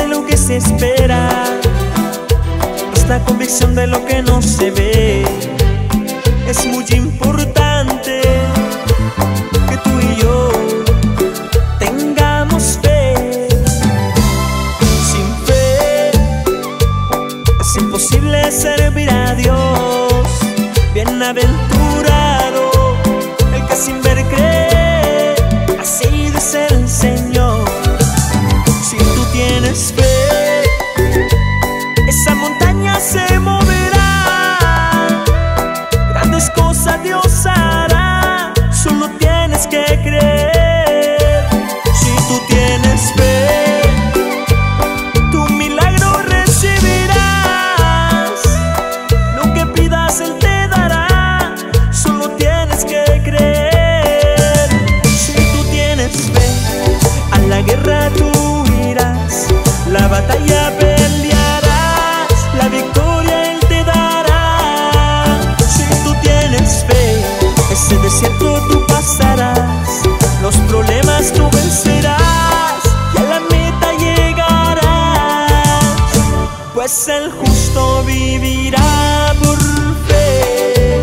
lo que se espera, esta convicción de lo que no se ve. Es muy importante que tú y yo tengamos fe. Sin fe es imposible servir a Dios. Bienaventurado el que sin ver cree, así dice el Señor. Si tú tienes fe, esa montaña se moverá, grandes cosas Dios hará, solo tienes que creer. Si tú tienes fe, tu milagro recibirás, lo que pidas Él te dará, solo tienes que creer. Si tú tienes fe, a la guerra tú irás, la batalla pelearás, la victoria Él te dará. Si tú tienes fe, ese desierto tú pasarás, los problemas tú vencerás y a la meta llegarás, pues el justo vivirá por fe.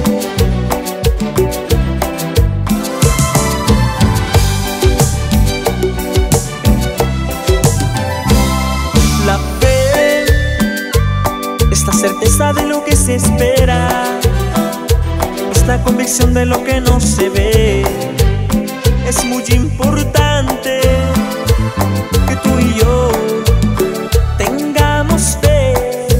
La fe, esta certeza de lo que se espera, esta convicción de lo que no se ve. Es muy importante que tú y yo tengamos fe.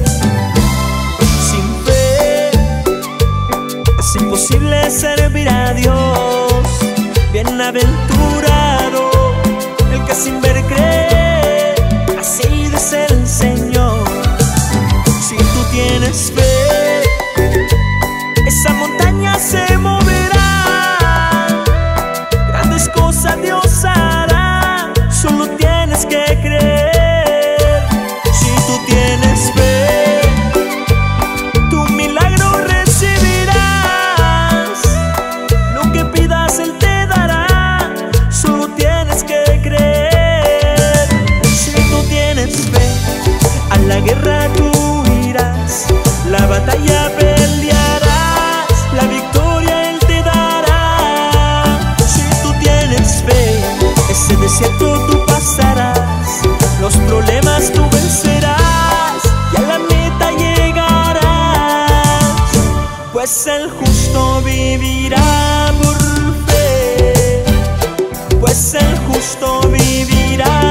Sin fe es imposible servir a Dios. Bienaventurado el que sin ver cree, así dice el Señor. Si tú tienes fe, esa montaña se moverá, grandes cosas Dios hará, solo tienes que creer. Si tú tienes fe, tu milagro recibirás, lo que pidas Él te dará, solo tienes que creer. Si tú tienes fe, a la guerra tú irás, la batalla pelearás, la victoria Él te dará. Si tú tienes fe, ese desierto tú pasarás, los problemas tú vencerás y a la meta llegarás, pues el justo vivirá por fe, pues el justo vivirá